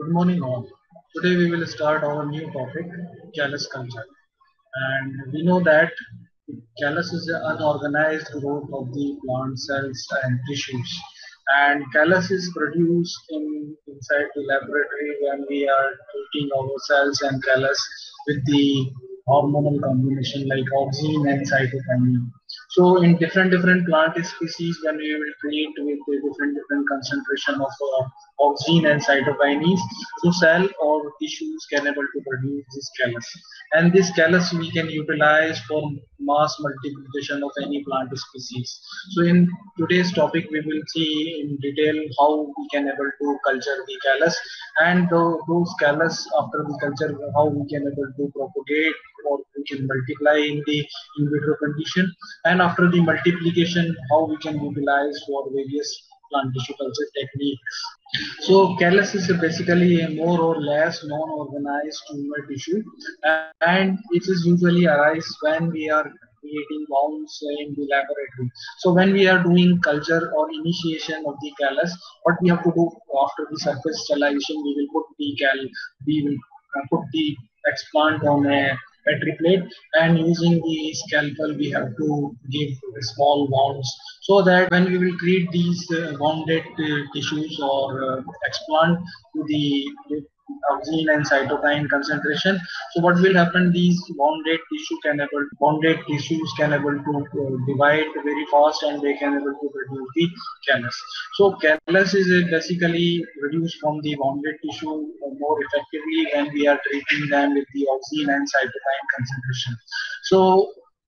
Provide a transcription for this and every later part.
Good morning, all. Today we will start our new topic, callus culture. And we know that callus is the unorganized growth of the plant cells and tissues. And callus is produced inside the laboratory when we are treating our cells and callus with the hormonal combination like auxin and cytokinin. So in different plant species, when we will treat with the different concentration of auxin and cytokines, so cell or tissues can able to produce this callus, and this callus we can utilize for mass multiplication of any plant species. So in today's topic we will see in detail how we can able to culture the callus, and those callus after the culture how we can able to propagate or we can multiply in the in vitro condition, and after the multiplication how we can utilize for various plant tissue culture techniques. So callus is basically a more or less non-organized tumor tissue, and it is usually arise when we are creating wounds in the laboratory. So when we are doing culture or initiation of the callus, what we have to do after the surface sterilization, we will we will put the explant on a petri plate, and using the scalpel we have to give small wounds, so that when we will treat these wounded tissues or explant to the auxin and cytokine concentration. So what will happen? These wounded tissues can able to divide very fast, and they can able to produce the callus. So callus is basically reduced from the wounded tissue more effectively when we are treating them with the auxin and cytokine concentration. So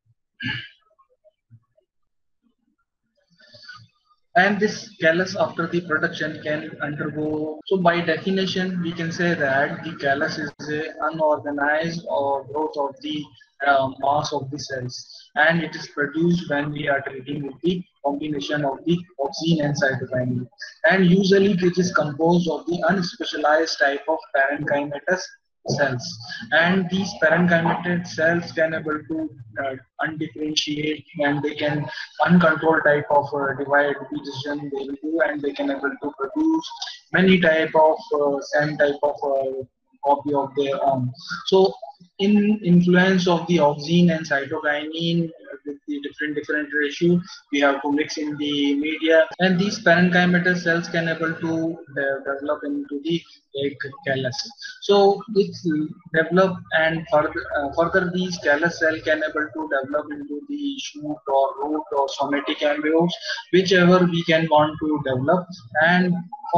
and this callus after the production can undergo, so by definition we can say that the callus is a unorganized or growth of the mass of the cells, and it is produced when we are treating with the combination of the auxin and cytokine, and usually it is composed of the unspecialized type of parenchymatous cells, and these parenchymatous cells can able to undifferentiate, and they can uncontrolled type of divide division they will do, and they can able to produce many type of same type of copy of their own. So in influence of the auxin and cytokinin with the different ratio we have to mix in the media, and these parenchymatous cells can able to develop into the egg callus. So it's develop, and further these callus cell can able to develop into the shoot or root or somatic embryos, whichever we can want to develop, and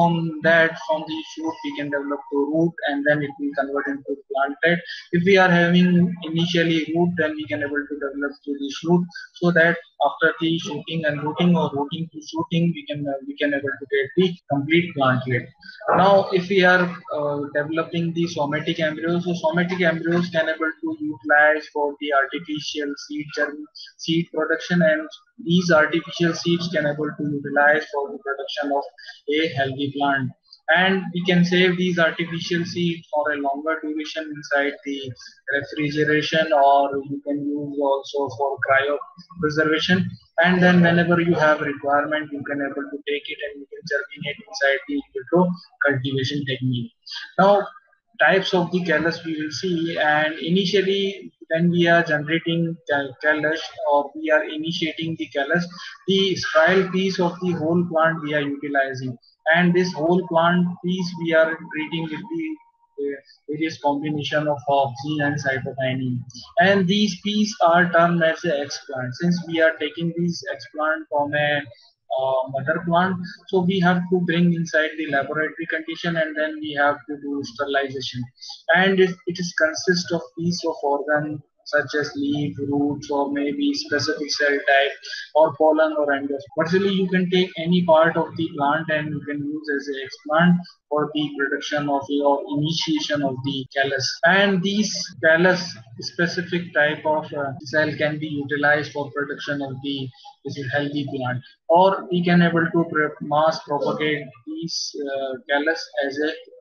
from the shoot we can develop to root, and then it will convert into planted. If we are having initially root, then we can able to develop to the shoot, so that after the shooting and rooting or rooting to shooting we can able to get the complete plantlet. Now if we are developing the somatic embryos, so somatic embryos can able to utilize for the artificial seed production, and these artificial seeds can able to utilize for the production of a healthy plant, and we can save these artificial seeds for a longer duration inside the refrigeration, or you can use also for cryo preservation, and then whenever you have requirement you can able to take it and you can germinate inside the vitro cultivation technique. Now types of the callus we will see, and initially when we are generating callus or we are initiating the callus, the spiral piece of the whole plant we are utilizing, and this whole plant piece we are treating with the various combination of auxin and cytokinin, and these pieces are termed as a explant. Since we are taking these explant from a mother plant, so we have to bring inside the laboratory condition, and then we have to do sterilization, and it is consist of piece of organ such as leaf, roots, or maybe specific cell type or pollen or endosperm. Virtually you can take any part of the plant and you can use as a explant for the production of your initiation of the callus, and these callus specific type of cell can be utilized for production of the this is healthy plant, or we can able to mass propagate these callus as a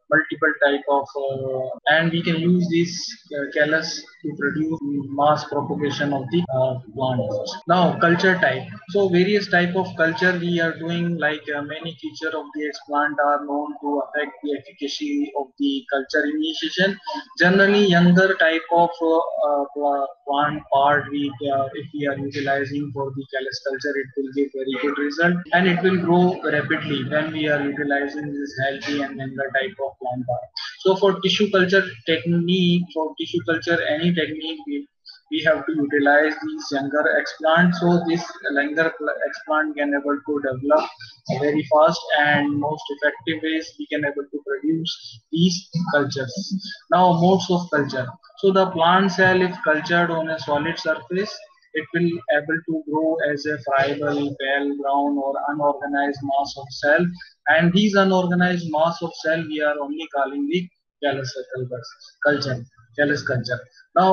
multiple type of and we can use this callus to produce mass propagation of the plant. Now culture type. So various type of culture we are doing, like many feature of the plant are known to affect the efficacy of the culture initiation. Generally younger type of plant part, if we are utilizing for the callus culture, it will give very good result and it will grow rapidly when we are utilizing this healthy and younger type of plant part. So for tissue culture technique, for tissue culture any technique, we have to utilize these younger explant. So this younger explant can able to develop very fast and most effective ways we can able to produce these cultures. Now modes of culture. So the plant cell, if cultured on a solid surface, it will able to grow as a friable, pale brown or unorganized mass of cell, and these unorganized mass of cell we are only calling the callus culture, callus culture. Now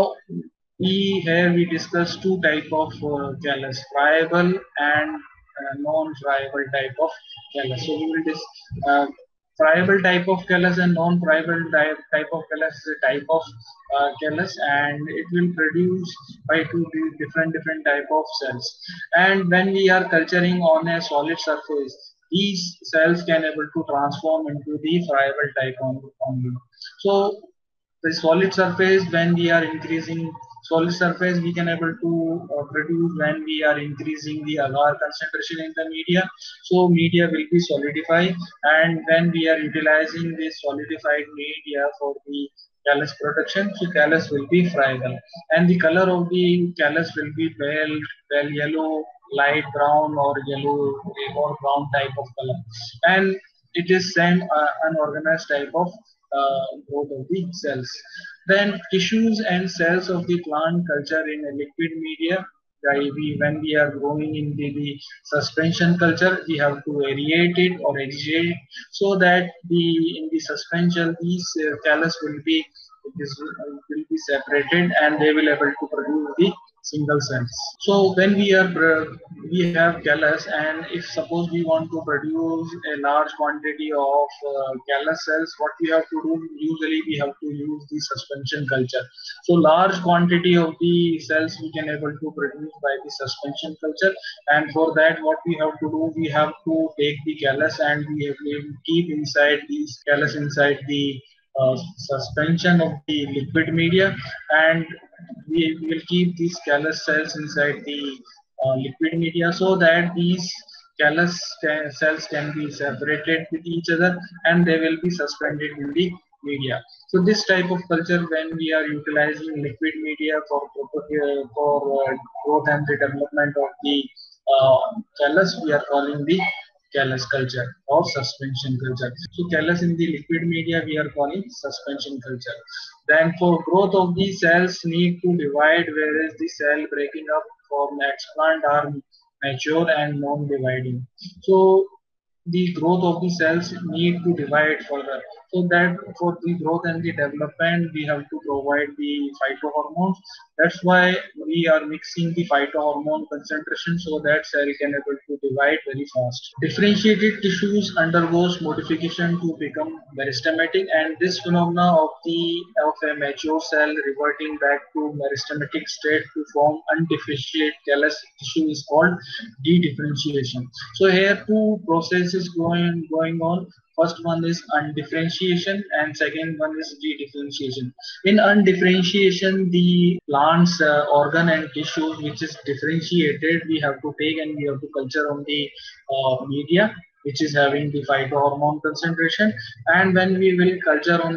we discussed two type of callus, friable and non-friable type of callus. So we will friable type of callus and non-friable type of callus is a type of callus, and it will produce by two different type of cells. And when we are culturing on a solid surface, these cells can able to transform into the friable type only. So the solid surface, when we are increasing solid surface, we can able to produce when we are increasing the agar concentration in the media. So media will be solidified, and when we are utilizing this solidified media for the callus production, so callus will be friable and the color of the callus will be pale yellow, light brown or yellow or brown type of color, and it is same unorganized type of growth of the cells. Then tissues and cells of the plant culture in a liquid media. When we are growing in the suspension culture, we have to aerate it or exudate so that in the suspension these callus will be separated and they will able to produce the single cells. So when we have callus, and if suppose we want to produce a large quantity of callus cells, what we have to do, usually we have to use the suspension culture. So large quantity of the cells we can able to produce by the suspension culture, and for that what we have to do, we have to take the callus and we keep inside these callus inside the suspension of the liquid media, and we will keep these callus cells inside the liquid media so that these cells can be separated with each other and they will be suspended in the media. So this type of culture, when we are utilizing liquid media for growth and the development of the callus, we are calling the callus culture or suspension culture. So callus in the liquid media we are calling suspension culture. Then for growth of the cells need to divide, whereas the cell breaking up for explant are mature and non-dividing. So the growth of the cells need to divide further. So that for the growth and the development, we have to provide the phytohormones. That's why we are mixing the phytohormone concentration so that cell can able to divide very fast. Differentiated tissues undergoes modification to become meristematic, and this phenomena of a mature cell reverting back to meristematic state to form undifferentiated callus tissue is called dedifferentiation. So here two processes going on. First one is undifferentiation and second one is dedifferentiation. In undifferentiation, the plant's organ and tissue which is differentiated, we have to take and we have to culture on the media which is having the phytohormone concentration, and when we will culture on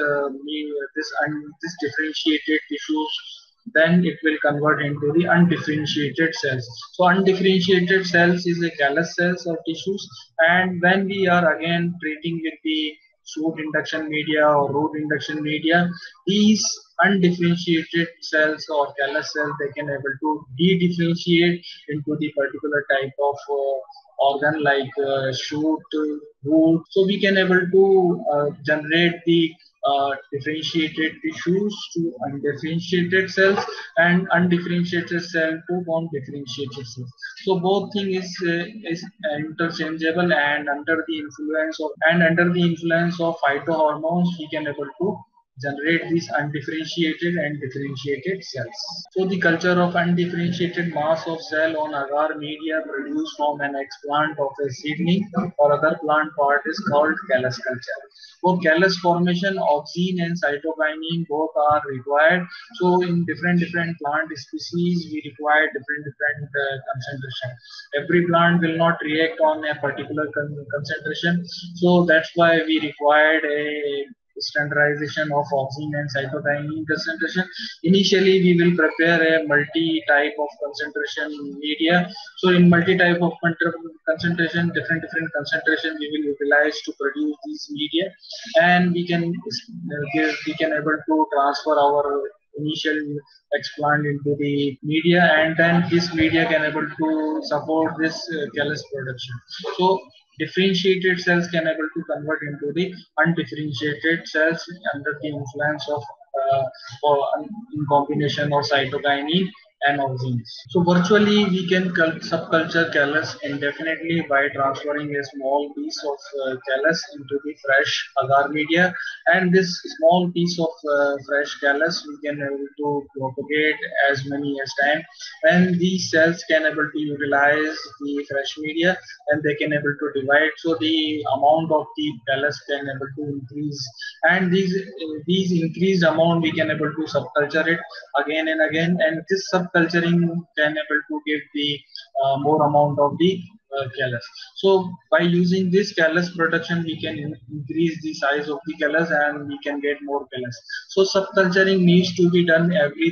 this differentiated tissues, then it will convert into the undifferentiated cells. So undifferentiated cells is a callus cells or tissues, and when we are again treating with the shoot induction media or root induction media, these undifferentiated cells or callus cells, they can able to de-differentiate into the particular type of organ like shoot, root. So we can able to generate the differentiated tissues to undifferentiated cells, and undifferentiated cell to non-differentiated cells. So both thing is interchangeable, and under the influence of phytohormones we can able to generate these undifferentiated and differentiated cells. So the culture of undifferentiated mass of cell on agar media produced from an explant of a seedling or other plant part is called callus culture. For callus formation, auxin and cytokinin both are required. So in different plant species, we require different concentration. Every plant will not react on a particular concentration. So that's why we required a standardization of auxin and cytokinin concentration. Initially, we will prepare a multi-type of concentration media. So in multi-type of concentration, different concentration we will utilize to produce these media, and we can able to transfer our initial explant into the media, and then this media can able to support this callus production. So differentiated cells can able to convert into the undifferentiated cells under the influence of in combination of cytokinin and auxins. So virtually we can subculture callus indefinitely by transferring a small piece of callus into the fresh agar media, and this small piece of fresh callus we can able to propagate as many as time, and these cells can able to utilize the fresh media and they can able to divide, so the amount of the callus can able to increase, and these increased amount we can able to subculture it again and again, and this subculturing can able to give the more amount of the callus. So by using this callus production we can increase the size of the callus and we can get more callus. So subculturing needs to be done every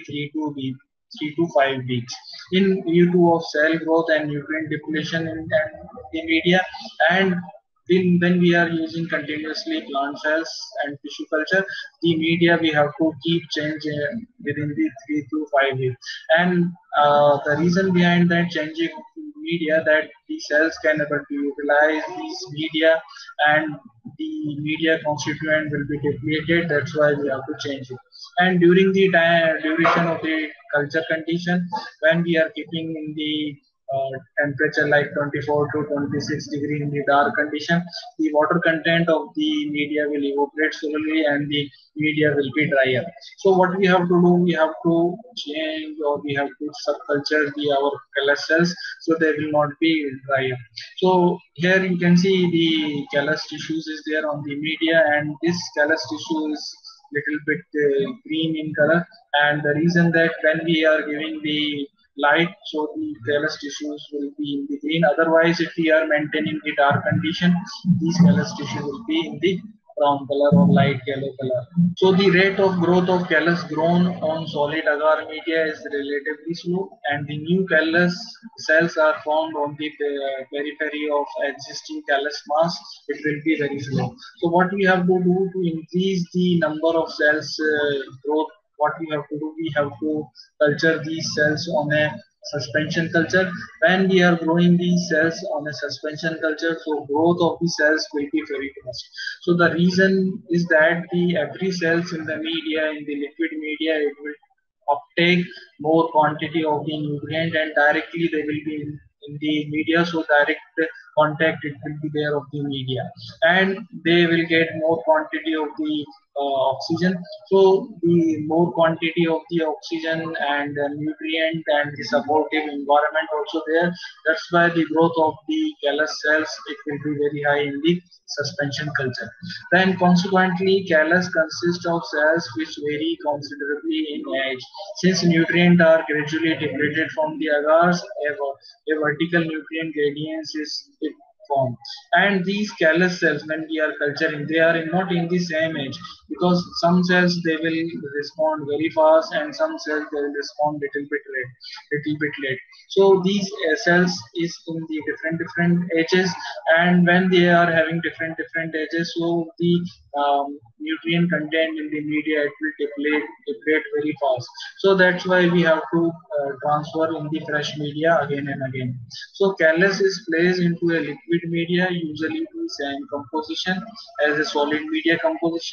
3 to 5 weeks in view of cell growth and nutrient depletion in the media. And when we are using continuously plant cells and tissue culture, the media we have to keep changing within the 3 to 5 weeks. And the reason behind that changing media, that the cells can able to utilize these media and the media constituent will be depleted. That's why we have to change it. And during the duration of the culture condition, when we are keeping in the temperature like 24 to 26 degree in the dark condition, the water content of the media will evaporate slowly and the media will be drier. So what we have to do, we have to change or we have to subculture our callus cells so they will not be drier. So here you can see the callus tissues is there on the media, and this callus tissue is little bit green in color, and the reason that when we are giving the light, so the callus tissues will be in the green. Otherwise, if we are maintaining the dark condition, these callus tissue will be in the brown color or light yellow color. So the rate of growth of callus grown on solid agar media is relatively slow, and the new callus cells are formed on the periphery of existing callus mass. It will be very slow. So what we have to do to increase the number of cells growth, what we have to do, we have to culture these cells on a suspension culture. When we are growing these cells on a suspension culture, so growth of the cells will be very fast. So the reason is that the every cells in the media, in the liquid media, it will uptake more quantity of the nutrient and directly they will be in the media, so direct contact it will be there of the media, and they will get more quantity of the oxygen. So the more quantity of the oxygen and the nutrient and the supportive environment also there, that's why the growth of the callus cells, it will be very high in the suspension culture. Then consequently callus consists of cells which vary considerably in age. Since nutrients are gradually depleted from the agars, a vertical nutrient gradient is formed. And these callus cells, when we are culturing, they are not in the same age, because some cells they will respond very fast and some cells they will respond little bit late. So these cells is in the different ages, and when they are having different ages, so the nutrient content in the media, it will deplete very fast. So that's why we have to transfer in the fresh media again and again. So callus is placed into a liquid media, usually the same composition as a solid media composition,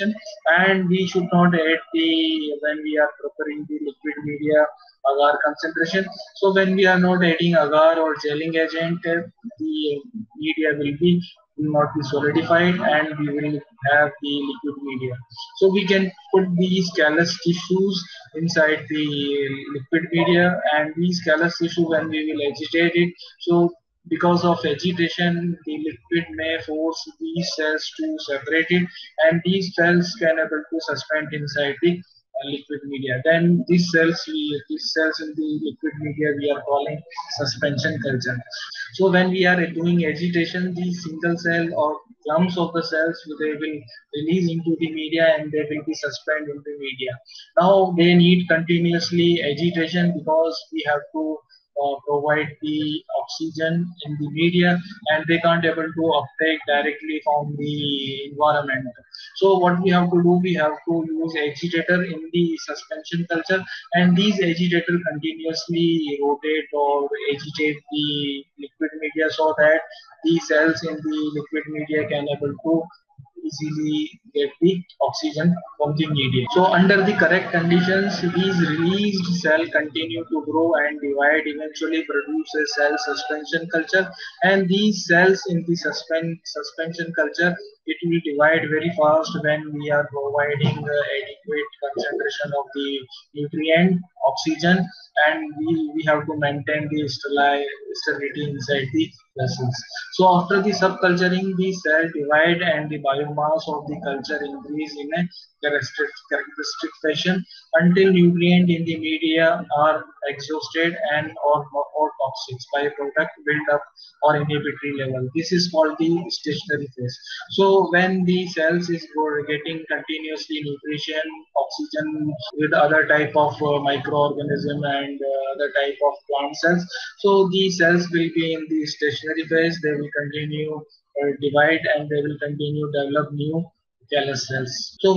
And we should not add the, when we are preparing the liquid media, agar concentration. So when we are not adding agar or gelling agent, the media will not be solidified and we will have the liquid media. So we can put these callus tissues inside the liquid media, and these callus tissue, when we will agitate it, so because of agitation the liquid may force these cells to separate it, and these cells can able to suspend inside the liquid media. Then these cells in the liquid media we are calling suspension culture. So when we are doing agitation, these single cell or clumps of the cells, they will release into the media and they will be suspended in the media. Now they need continuously agitation because we have to provide the oxygen in the media, and they can't able to uptake directly from the environment. So what we have to do, we have to use agitator in the suspension culture, and these agitator continuously rotate or agitate the liquid media so that the cells in the liquid media can able to easily get the oxygen from the media. So under the correct conditions, these released cell continue to grow and divide, eventually produce a cell suspension culture. And these cells in the suspension culture, it will divide very fast when we are providing adequate concentration of the nutrient, oxygen, and we have to maintain the sterility inside the vessels. So after the subculturing, the cell divide and the biomass of the culture increase in a characteristic fashion until nutrient in the media are exhausted and or toxic byproduct build up or inhibitory level. This is called the stationary phase. So when the cells is getting continuously nutrition, oxygen with other type of microorganism and other type of plant cells, so these cells will be in the stationary phase. They will continue divide and they will continue develop new callus cells. So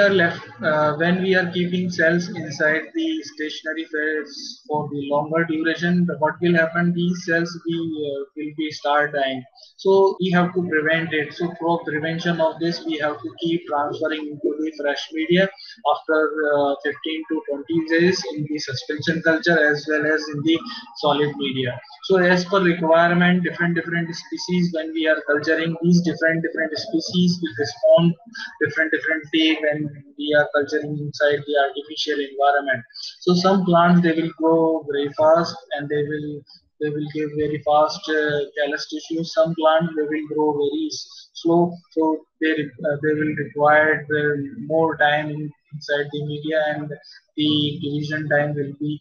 when we are keeping cells inside the stationary phase for the longer duration, what will happen? These cells will be start dying. So we have to prevent it. So for prevention of this, we have to keep transferring into the fresh media after 15 to 20 days in the suspension culture as well as in the solid media. So as per requirement, different species, when we are culturing these different species will respond differently when we are culturing inside the artificial environment. So some plants they will grow very fast and they will give very fast callus tissue. Some plants they will grow very slow, so they will require more time inside the media, and the division time will be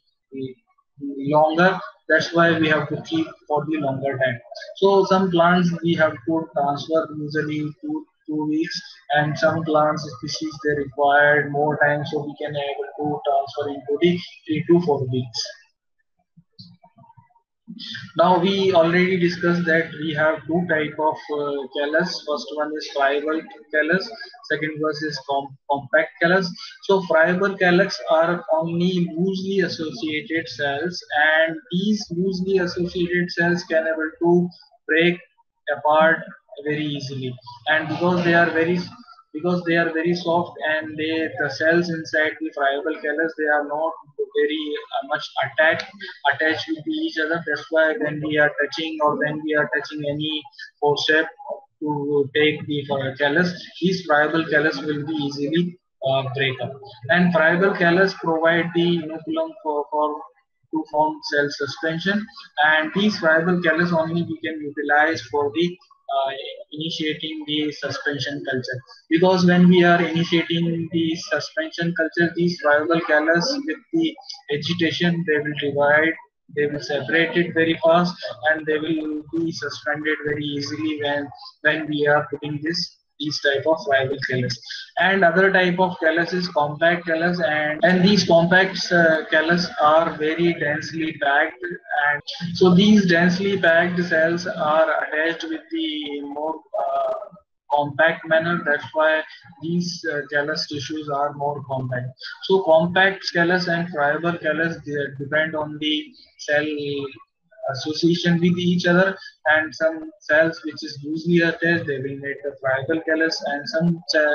longer. That's why we have to keep for the longer time. So some plants we have to transfer usually 2 weeks, and some plants species they require more time, so we can able to transfer into the 3 to 4 weeks. Now we already discussed that we have two type of callus. First one is friable callus. Second one is compact callus. So friable callus are only loosely associated cells, and these loosely associated cells can able to break apart very easily. And because they are very soft, and the cells inside the friable callus they are not very much attached with each other. That's why when we are touching or when we are touching any forceps to take the callus, these friable callus will be easily break up. And friable callus provide the inoculum for to form cell suspension, and these friable callus only we can utilize for the initiating the suspension culture, because when we are initiating the suspension culture, these friable callus with the agitation they will divide, they will separate it very fast, and they will be suspended very easily when we are putting these type of friable callus. And other type of callus is compact callus, and these compact callus are very densely packed, and so these densely packed cells are attached with the more compact manner. That's why these callus tissues are more compact. So compact callus and friable callus they depend on the cell association with each other, and some cells which is loosely attached they will make the friable callus, and some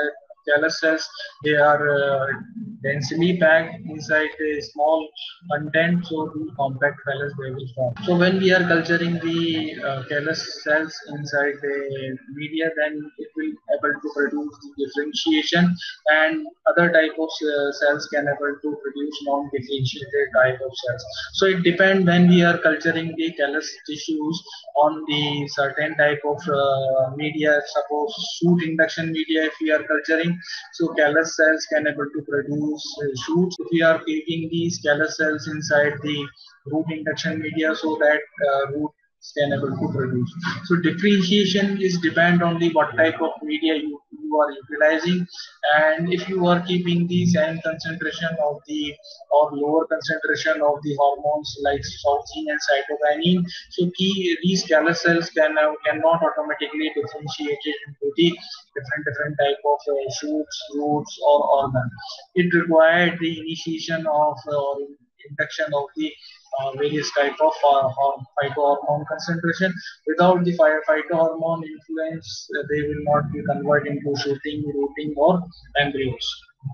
callus cells, they are densely packed inside a small content, so the compact callus they will form. So when we are culturing the callus cells inside the media, then it will able to produce the differentiation, and other type of cells can able to produce non-differentiated type of cells. So it depends when we are culturing the callus tissues on the certain type of media. Suppose shoot induction media, if we are culturing, so callus cells can able to produce shoots. If we are taking these callus cells inside the root induction media, so that root can able to produce. So differentiation is depend on the what type of media you are utilizing, and if you are keeping the same concentration of the or lower concentration of the hormones like saucine and cytokinin, so these callus cells cannot automatically differentiate it into the different type of shoots, roots, or organ. It required the initiation of or induction of the various type of phytohormone concentration. Without the phytohormone influence, they will not be converted into shooting, rooting, or embryos.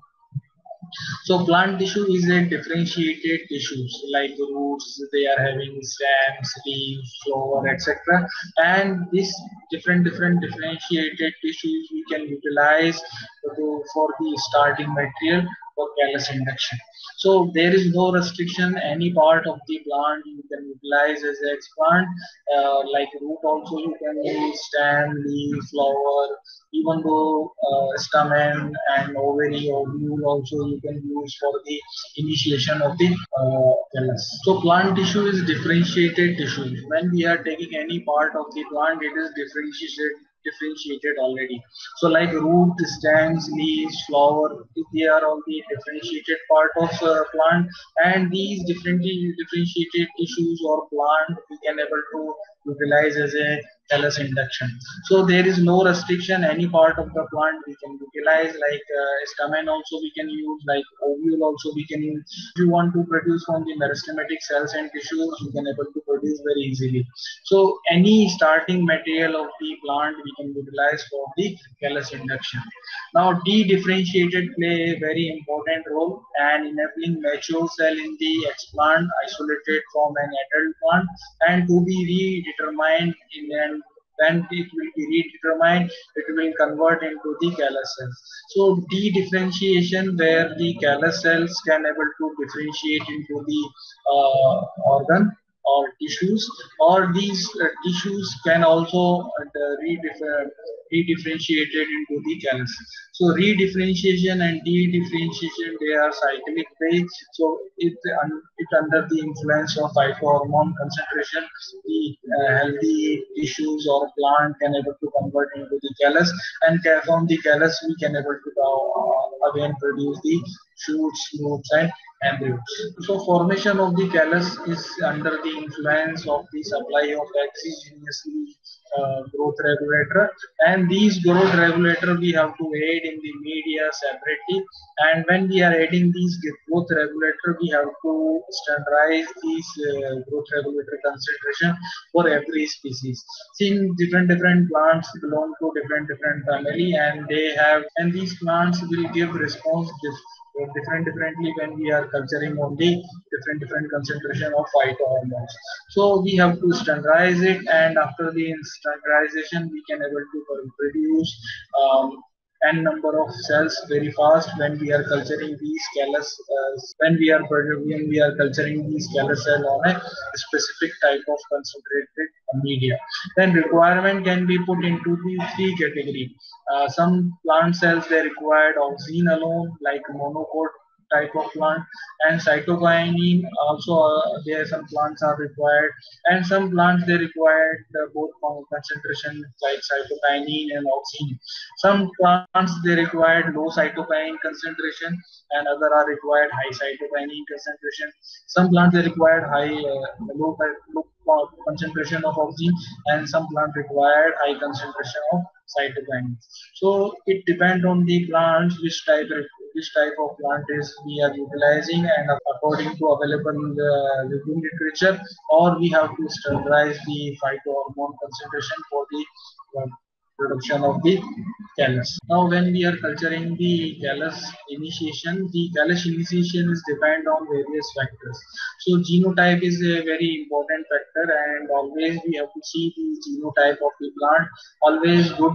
So plant tissue is a differentiated tissues like the roots, they are having stems, leaves, flower, etc. And this different differentiated tissues we can utilize for the starting material for callus induction. So there is no restriction. Any part of the plant you can utilize as an explant. Like root also you can use, stem, leaf, flower. Even though stamen and ovary, ovule also you can use for the initiation of the callus. So plant tissue is differentiated tissue. When we are taking any part of the plant, it is differentiated already. So like root, stems, leaves, flower, they are all the differentiated part of plant, and these differently differentiated tissues or plant we can able to utilize as a callus induction. So there is no restriction. Any part of the plant we can utilize, like stamen also we can use, like ovule also we can use. If you want to produce from the meristematic cells and tissues, you can able to produce very easily. So any starting material of the plant we can utilize for the callus induction. Now de-differentiated play a very important role and enabling mature cell in the explant isolated from an adult plant and to be redetermined in an when it will be redetermined, it will convert into the callus cells. So de-differentiation where the callus cells can able to differentiate into the organ or tissues, or these tissues can also redifferentiated into the callus. So redifferentiation and de-differentiation, they are cyclic phase. So it under the influence of phytohormone concentration, the healthy tissues or plant can able to convert into the callus, and from the callus we can able to again produce the shoots, roots, and embryos. So formation of the callus is under the influence of the supply of exogenously growth regulator, and these growth regulator we have to add in the media separately, and when we are adding these growth regulator we have to standardize these growth regulator concentration for every species. Since different plants belong to different family, and they have, and these plants will give response differently when we are culturing only different concentration of phytohormones. So we have to standardize it, and after the standardization we can able to produce n number of cells very fast when we are culturing these callus when we are culturing these callus cell on a specific type of concentrated media. Then requirement can be put into the three category. Some plant cells they required auxin alone, like monocot type of plant, and cytokinin also. There some plants are required, and some plants they required both concentration like cytokinin and auxin. Some plants they required low cytokinin concentration, and other are required high cytokinin concentration. Some plants they required low concentration of auxin, and some plant required high concentration of cytokinin. So it depends on the plants which type of plant is we are utilizing, and according to available living literature, or we have to standardize the phytohormone concentration for the plant. production of the callus. Now, when we are culturing the callus initiation is depend on various factors. So, genotype is a very important factor, and always we have to see the genotype of the plant. Always good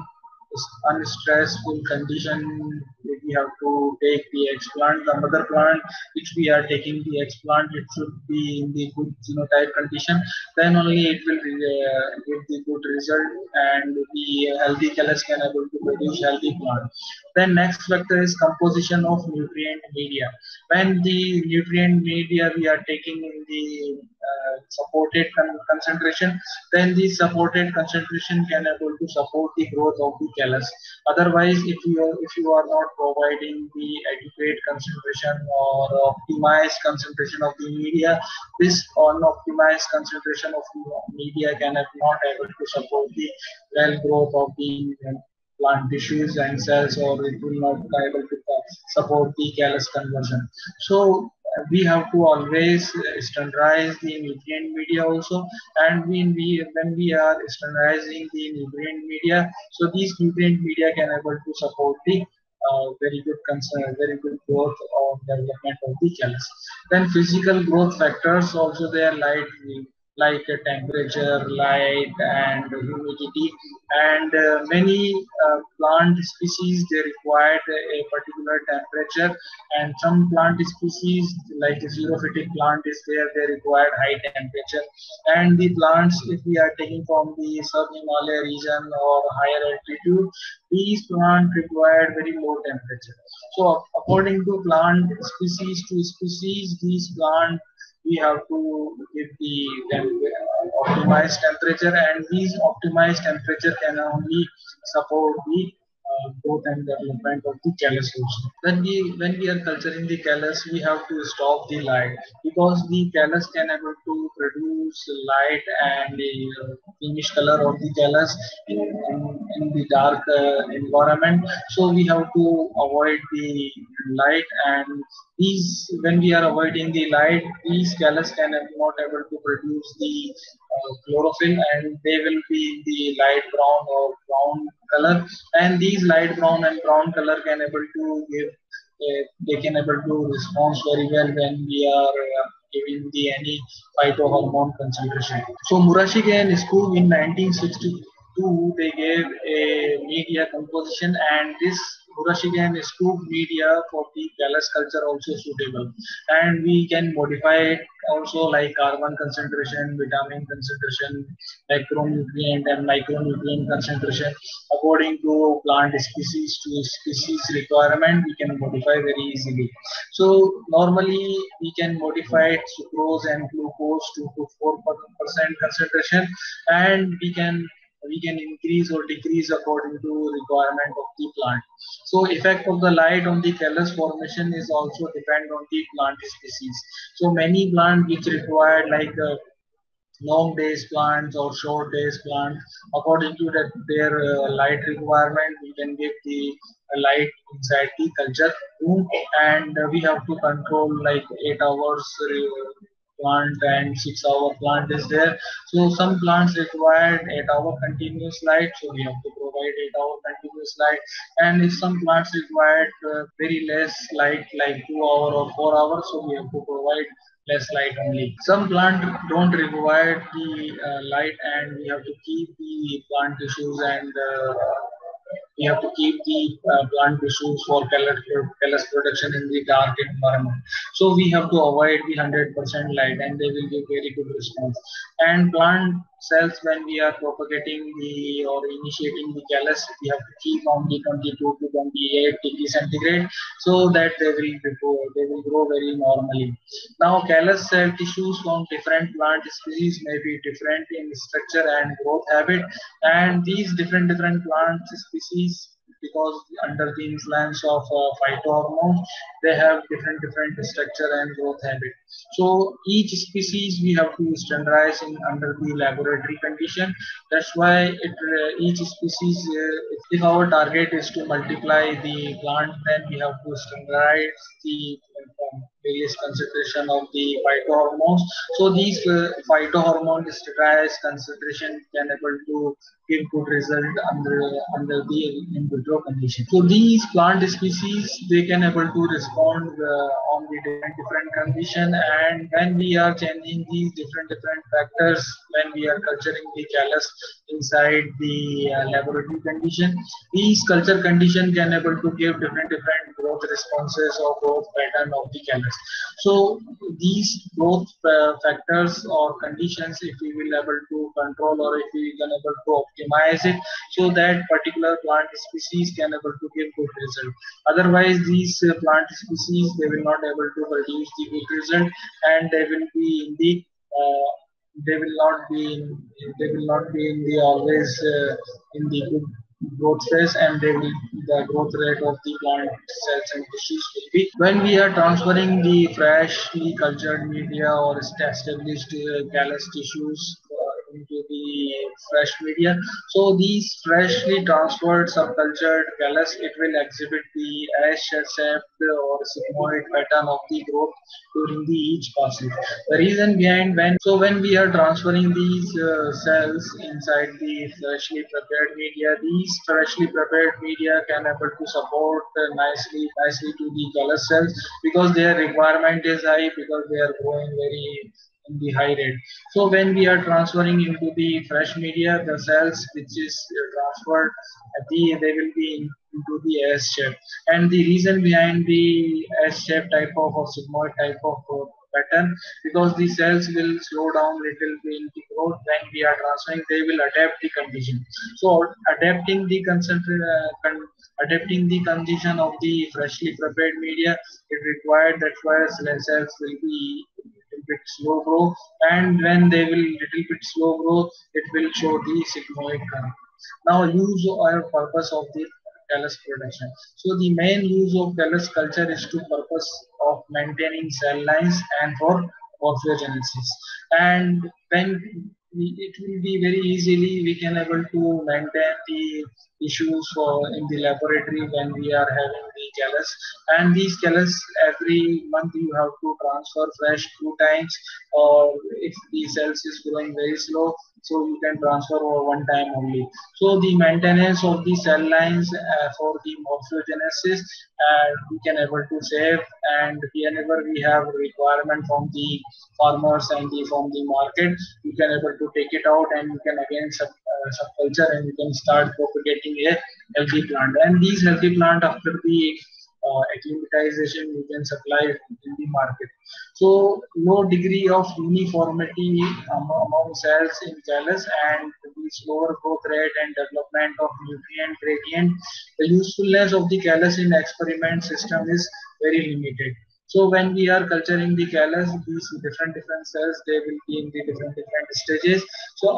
unstressful condition. We have to take the explant, the mother plant which we are taking the explant, it should be in the good genotype condition, then only it will give the good result, and the healthy callus can able to produce healthy plant. Then next factor is composition of nutrient media. When the nutrient media we are taking in the supported concentration, then the supported concentration can able to support the growth of the callus. Otherwise, if you are not providing the adequate concentration or optimized concentration of the media, this unoptimized concentration of media cannot not able to support the well growth of the plant tissues and cells, or it will not be able to support the callus conversion. So we have to always standardize the nutrient media also, and when we are standardizing the nutrient media, so these nutrient media can able to support the very good concern, very good growth of development of the callus. Then physical growth factors also there, like temperature, light, and humidity, and many plant species they require a particular temperature, and some plant species like xerophytic plant is there, they require high temperature, and the plants if we are taking from the sub-Himalaya region or higher altitude, these plants require very low temperature. So according to plant species to species, these plant we have to give the optimized temperature, and these optimized temperature can only support the growth and development of the callus also. When we are culturing the callus, we have to stop the light, because the callus can able to produce light and the greenish color of the callus in the dark environment. So we have to avoid the light, and these when we are avoiding the light, these callus can not able to produce the chlorophyll, and they will be in the light brown or brown color, and these light brown and brown color can able to give they can able to respond very well when we are giving the any phytohormone concentration. So Murashige and Skoog in 1962 they gave a media composition, and this Murashige and Skoog media for the callus culture also suitable, and we can modify it also like carbon concentration, vitamin concentration, macronutrient and micronutrient concentration according to plant species to species requirement. We can modify very easily. So normally we can modify sucrose and glucose to 4% concentration, and we can increase or decrease according to requirement of the plant. So effect of the light on the callus formation is also depend on the plant species. So many plant which require like long days plants or short days plants, according to their light requirement, we can give the light inside the culture room, and we have to control like 8 hours plant and 6 hour plant is there. So some plants require 8 hour continuous light, so we have to provide 8 hour continuous light, and if some plants require very less light like 2 hour or 4 hours, so we have to provide less light only. Some plant don't require the light, and we have to keep the plant tissues, and we have to keep the plant tissues for callus production in the dark environment. So we have to avoid the 100% light, and they will give very good response. And plant cells, when we are propagating the or initiating the callus, we have to keep on the 22 to 28 degrees centigrade, so that they will grow very normally. Now callus cell tissues from different plant species may be different in structure and growth habit, and these different plant species, because under the influence of phytohormones, they have different structure and growth habit. So each species we have to standardize in under the laboratory condition. That's why each species, if our target is to multiply the plant, then we have to standardize the various concentration of the phytohormones. So these phytohormone steroids concentration can able to give good result under the in vitro condition. So these plant species they can able to respond on the different condition, and when we are changing these different factors, when we are culturing the callus inside the laboratory condition, these culture condition can able to give different growth responses or growth pattern of the callus. So these growth factors or conditions, if we will able to control or if we can able to optimize it, so that particular plant species can able to give good result. Otherwise, these plant species they will not able to produce the good result, and they will be in the uh, they will not be in, they will not be in the always in the good growth phase, and they will the growth rate of the plant cells and tissues will be when we are transferring the freshly cultured media or established callus tissues into the fresh media. So these freshly transferred subcultured callus, it will exhibit the S-shaped or sigmoid pattern of the growth during the each passage. The reason behind when we are transferring these cells inside the freshly prepared media, these freshly prepared media can able to support nicely to the callus cells because their requirement is high because they are growing very in the high rate. So when we are transferring into the fresh media, the cells which is transferred, they will be into the S shape. And the reason behind the S shape type of or sigmoid type of pattern, because the cells will slow down little bit in the growth when we are transferring, they will adapt the condition. So adapting the condition of the freshly prepared media, it required that why cells will be little bit slow grow, and when they will little bit slow grow, it will show the sigmoid curve. Now use or purpose of the callus production. So the main use of callus culture is to purpose of maintaining cell lines and for morphogenesis. And when it will be very easily we can able to maintain the issues for in the laboratory when we are having the callus, and these callus every month you have to transfer fresh 2 times, or if the cells is growing very slow, so you can transfer over 1 time only. So the maintenance of the cell lines for the morphogenesis we can able to save, and whenever we have requirement from the farmers and from the market, you can able to take it out and you can again subculture and you can start propagating a healthy plant. And these healthy plant after the acclimatization you can supply in the market. So low degree of uniformity among cells in callus and the slower growth rate and development of nutrient gradient. The usefulness of the callus in experiment system is very limited. So when we are culturing the callus, these different cells they will be in the different stages. So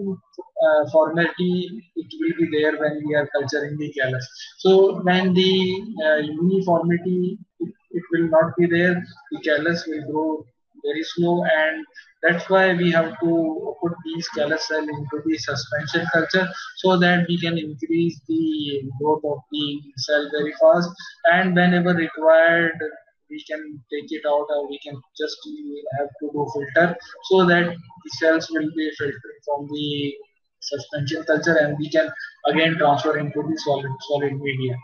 formality it will be there when we are culturing the callus. So when the uniformity it will not be there, the callus will grow very slow, and that's why we have to put these callus cell into the suspension culture so that we can increase the growth of the cell very fast, and whenever required we can take it out or we can just have to do filter so that the cells will be filtered from the suspension culture and we can again transfer into the solid media.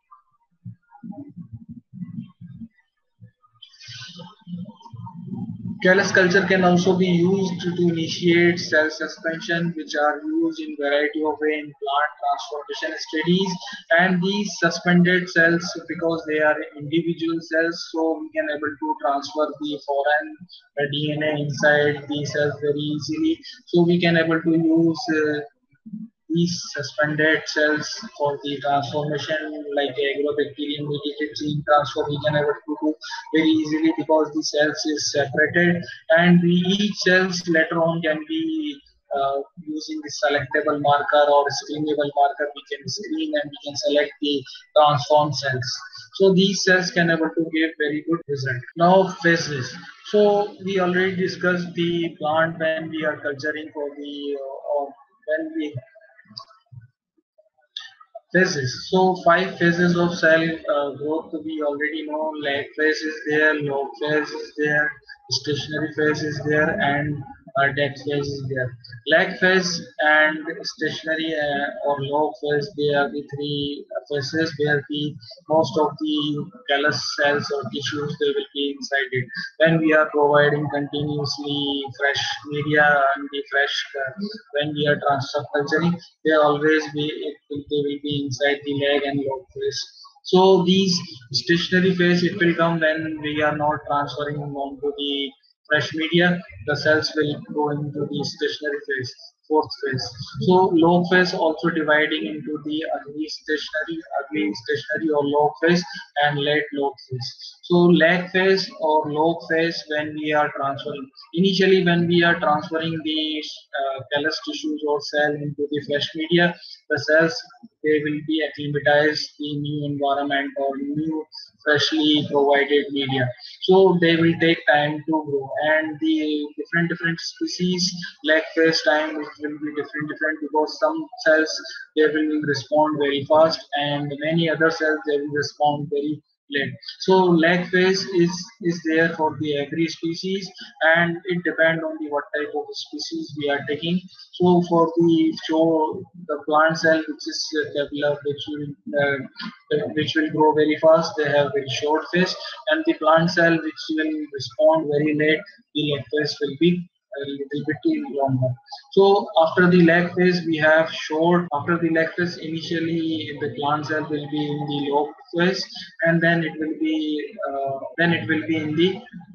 Callus culture can also be used to initiate cell suspension, which are used in variety of way in plant transformation studies. And these suspended cells, because they are individual cells, so we can able to transfer the foreign DNA inside the cells very easily. So we can able to use these suspended cells for the transformation like agrobacterium mediated gene transfer we can able to do very easily because the cells is separated, and each cells later on can be using the selectable marker or screenable marker, we can screen and we can select the transformed cells. So these cells can able to give very good result. Now phases. So we already discussed the plant when we are culturing for the or when we Phases. So five phases of cell growth we already know. Lag phase is there, log phase is there, stationary phase is there, and death phase is there. Lag phase and stationary or log phase, they are the three phases where the most of the callus cells or tissues they will be inside it. When we are providing continuously fresh media and the fresh when we are transfer culturing, they always be they will be inside the leg and log phase. So these stationary phase it will come when we are not transferring onto the fresh media. The cells will go into the stationary phase, fourth phase. So log phase also dividing into the early stationary or log phase and late log phase. So lag phase or log phase when we are transferring. Initially, when we are transferring the callus tissues or cell into the fresh media, the cells they will be acclimatized the new environment or new freshly provided media. So they will take time to grow, and the different species lag phase time it will be different because some cells they will respond very fast and many other cells they will respond very late. So lag phase is there for the every species, and it depends on the what type of species we are taking. So for the show the plant cell which is developed, which will grow very fast, they have very short phase, and the plant cell which will respond very late, the lag phase will be a little bit longer. So after the lag phase, we have short. After the lag phase, initially the plant cell will be in the log phase, and then it will be in the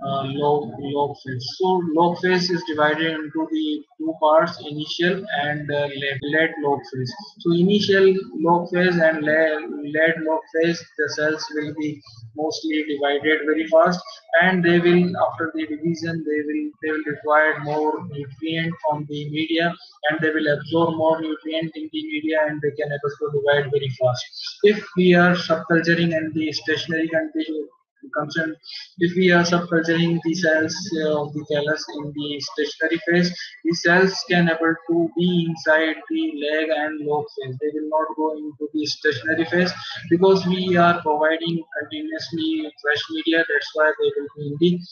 log phase. So log phase is divided into the two parts: initial and late log phase. So initial log phase and late log phase, the cells will be mostly divided very fast, and they will after the division they will require more nutrient from the media, and they will absorb more nutrient in the media, and they can able to divide very fast. If we are subculturing and the stationary concern, if we are subculturing the cells of the callus in the stationary phase, the cells can able to be inside the leg and log phase. They will not go into the stationary phase because we are providing continuously fresh media. That's why they will be in the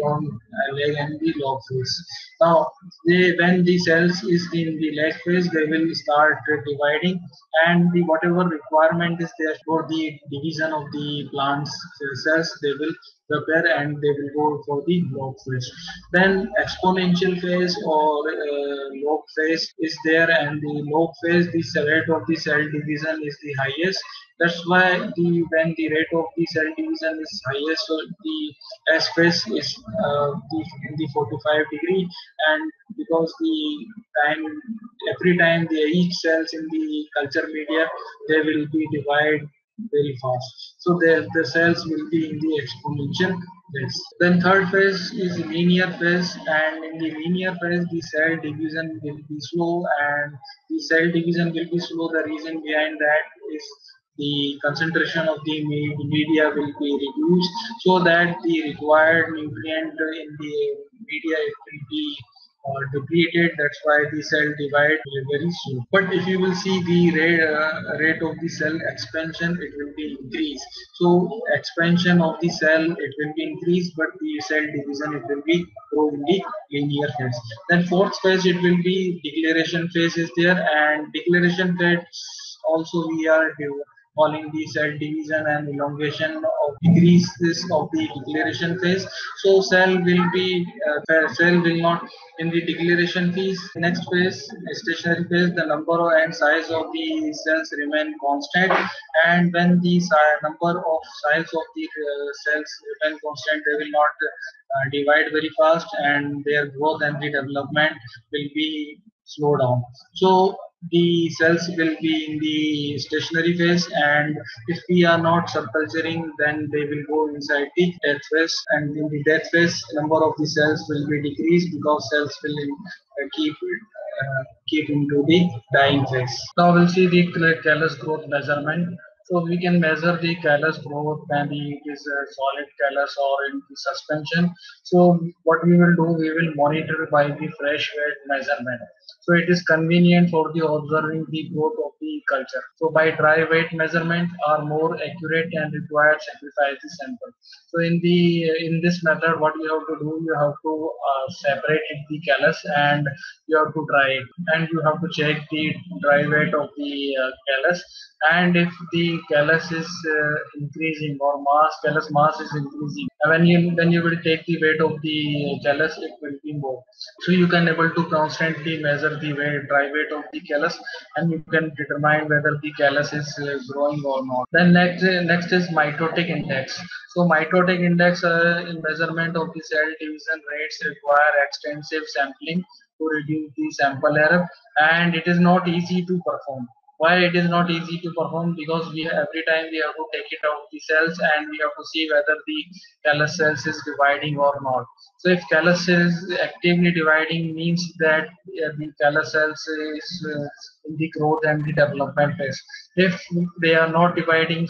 leg and the log phase. Now, when the cells is in the leg phase, they will start dividing, and the whatever requirement is there for the division of the plants cells, they will prepare and they will go for the log phase. Then exponential phase or log phase is there, and the log phase, the rate of the cell division is the highest. That's why when the rate of the cell division is highest, so the S phase is in the 45 degree, and because the time every time each cells in the culture media they will be divided very fast. So the cells will be in the exponential phase. Then third phase is linear phase, and in the linear phase the cell division will be slow, and the cell division will be slow. The reason behind that is the concentration of the media will be reduced, so that the required nutrient in the media it will be depleted. That's why the cell divide very slow. But if you will see the rate of the cell expansion, it will be increased. So expansion of the cell it will be increased, but the cell division it will be grow in the linear phase. Then fourth phase it will be declaration phase is there, and declaration phase also we are calling the cell division and elongation of decreases of the declaration phase. So cell will not in the declaration phase. Next phase, stationary phase, the number and size of the cells remain constant, and when the number of size of the cells remain constant, they will not divide very fast, and their growth and the development will be slow down. So the cells will be in the stationary phase, and if we are not subculturing, then they will go inside the death phase, and in the death phase number of the cells will be decreased because cells will keep into the dying phase. Now we'll see the callus growth measurement. So we can measure the callus growth, maybe it is a solid callus or in the suspension. So what we will do, we will monitor by the fresh weight measurement. So it is convenient for the observing the growth of the culture. So by dry weight measurement are more accurate and require sacrifice the sample. So in this method, what you have to do, you have to separate it, the callus, and you have to dry it, and you have to check the dry weight of the callus. And if the callus is increasing or callus mass is increasing, when you will take the weight of the callus, it will be more. So you can able to constantly measure the weight, dry weight of the callus, and you can determine whether the callus is growing or not. Then next is mitotic index. So mitotic index in measurement of the cell division rates require extensive sampling to reduce the sample error, and it is not easy to perform. Why it is not easy to perform? Because every time we have to take it out the cells, and we have to see whether the callus cells is dividing or not. So if callus is actively dividing, means that the callus cells is in the growth and the development phase. If they are not dividing,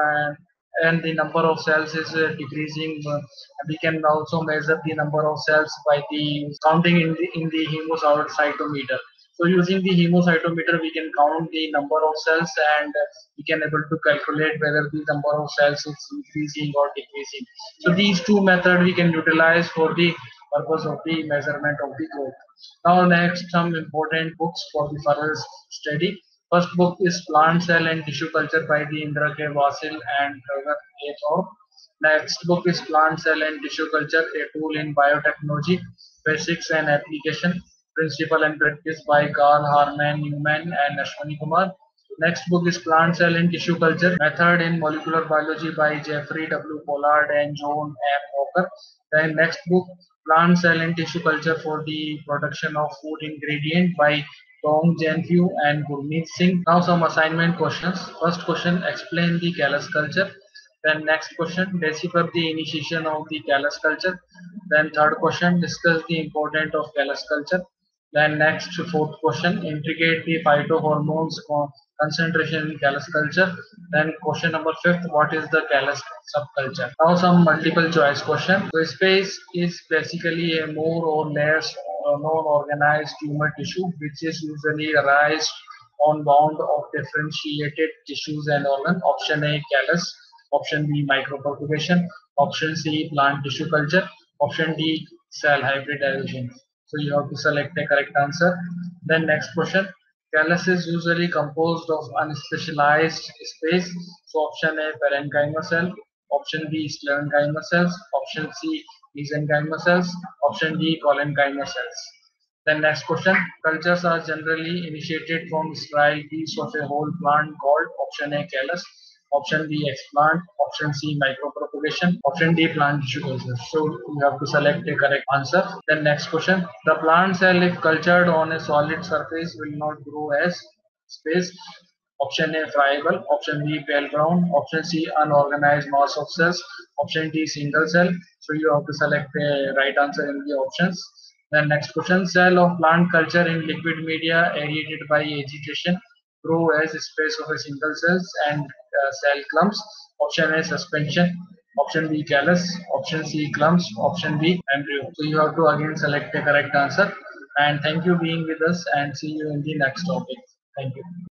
and the number of cells is decreasing, we can also measure the number of cells by the counting in the hemocytometer. So using the hemocytometer, we can count the number of cells, and we can able to calculate whether the number of cells is increasing or decreasing. So these two methods we can utilize for the purpose of the measurement of the growth. Now next, some important books for the further study. First book is Plant Cell and Tissue Culture by the Indra K. Vasil and Trevor A. Thorpe. Next book is Plant Cell and Tissue Culture, a Tool in Biotechnology, Basics and Application, Principle and Practice by Carl Harman Newman and Ashwani Kumar. Next book is Plant Cell and Tissue Culture, Method in Molecular Biology by Jeffrey W. Pollard and John M. Walker. Then next book, Plant Cell and Tissue Culture for the Production of Food Ingredient by Tong Jianfu and Gurmeet Singh. Now some assignment questions. First question, explain the callus culture. Then next question, decipher the initiation of the callus culture. Then third question, discuss the importance of callus culture. Then next, fourth question, integrate the phytohormones concentration in callus culture. Then question number fifth, what is the callus subculture? Now some multiple choice question. So space is basically a more or less non-organized tumor tissue which is usually arised on bound of differentiated tissues and organ. Option A, callus. Option B, microperturbation. Option C, plant tissue culture. Option D, cell hybridization. So you have to select the correct answer. Then next question. Callus is usually composed of unspecialized space. So option A, parenchyma cell. Option B, sclerenchyma cells. Option C, mesenchyma cells. Option D, collenchyma cells. Then next question. Cultures are generally initiated from sterile piece of a whole plant called option A, callus. Option B, explant. Option C, micropropagation. Option D, plant tissue culture. So you have to select the correct answer. Then next question. The plant cell, if cultured on a solid surface, will not grow as space. Option A, friable. Option B, pale brown. Option C, unorganized mass of cells. Option D, single cell. So you have to select the right answer in the options. Then next question. Cell of plant culture in liquid media aerated by agitation grow as space of a single cells and cell clumps. Option A, suspension. Option B, callus. Option C, clumps. Option D, embryo. So you have to again select the correct answer. And thank you being with us, and see you in the next topic. Thank you.